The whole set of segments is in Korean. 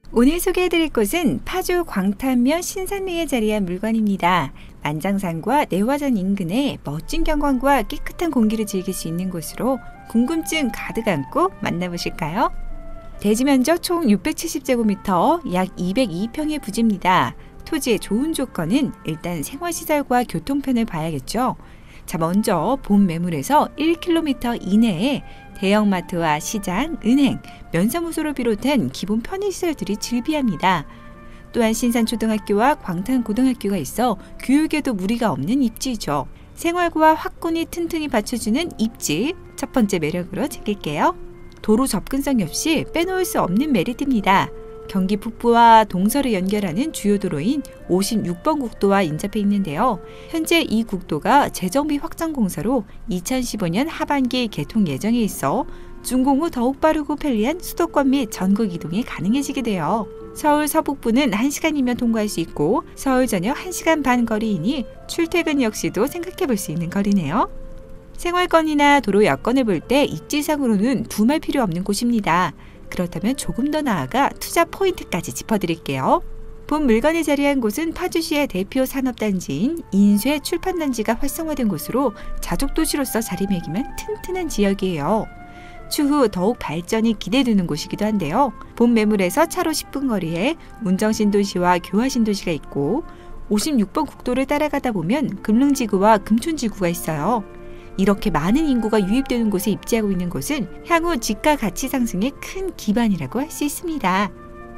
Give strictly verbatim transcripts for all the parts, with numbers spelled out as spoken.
오늘 소개해드릴 곳은 파주 광탄면 신산리에 자리한 물건입니다. 만장산과 내화전 인근에 멋진 경관과 깨끗한 공기를 즐길 수 있는 곳으로 궁금증 가득 안고 만나보실까요? 대지 면적 총 육백칠십 제곱미터, 약 이백이 평의 부지입니다. 토지의 좋은 조건은 일단 생활시설과 교통편을 봐야겠죠. 자, 먼저 본 매물에서 일 킬로미터 이내에 대형마트와 시장, 은행, 면사무소를 비롯한 기본 편의시설들이 즐비합니다. 또한 신산초등학교와 광탄고등학교가 있어 교육에도 무리가 없는 입지죠. 생활과 학군이 튼튼히 받쳐주는 입지, 첫 번째 매력으로 챙길게요. 도로 접근성 역시 빼놓을 수 없는 메리트입니다. 경기 북부와 동서를 연결하는 주요 도로인 오십육 번 국도와 인접해 있는데요. 현재 이 국도가 재정비 확장 공사로 이천십오 년 하반기 개통 예정에 있어 준공 후 더욱 빠르고 편리한 수도권 및 전국 이동이 가능해지게 돼요. 서울 서북부는 한 시간이면 통과할 수 있고 서울 전역 한 시간 반 거리이니 출퇴근 역시도 생각해 볼 수 있는 거리네요. 생활권이나 도로 여건을 볼 때 입지상으로는 두말 필요 없는 곳입니다. 그렇다면 조금 더 나아가 투자 포인트까지 짚어드릴게요. 본 물건이 자리한 곳은 파주시의 대표 산업단지인 인쇄 출판단지가 활성화된 곳으로 자족도시로서 자리매김한 튼튼한 지역이에요. 추후 더욱 발전이 기대되는 곳이기도 한데요. 본 매물에서 차로 십 분 거리에 운정신도시와 교화신도시가 있고 오십육 번 국도를 따라가다 보면 금릉지구와 금촌지구가 있어요. 이렇게 많은 인구가 유입되는 곳에 입지하고 있는 곳은 향후 지가 가치 상승의 큰 기반이라고 할 수 있습니다.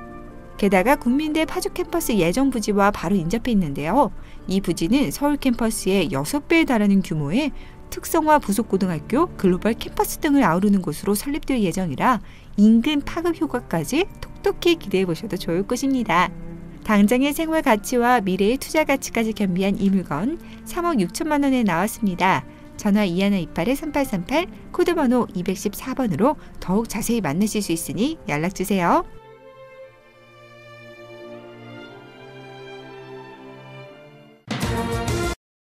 게다가 국민대 파주 캠퍼스 예정 부지와 바로 인접해 있는데요. 이 부지는 서울 캠퍼스의 여섯 배에 달하는 규모의 특성화 부속고등학교, 글로벌 캠퍼스 등을 아우르는 곳으로 설립될 예정이라 인근 파급 효과까지 톡톡히 기대해 보셔도 좋을 것입니다. 당장의 생활 가치와 미래의 투자 가치까지 겸비한 이 물건 삼억 육천만 원에 나왔습니다. 전화 이일이팔 삼팔삼팔, 코드번호 이백십사 번으로 더욱 자세히 만나실 수 있으니 연락주세요.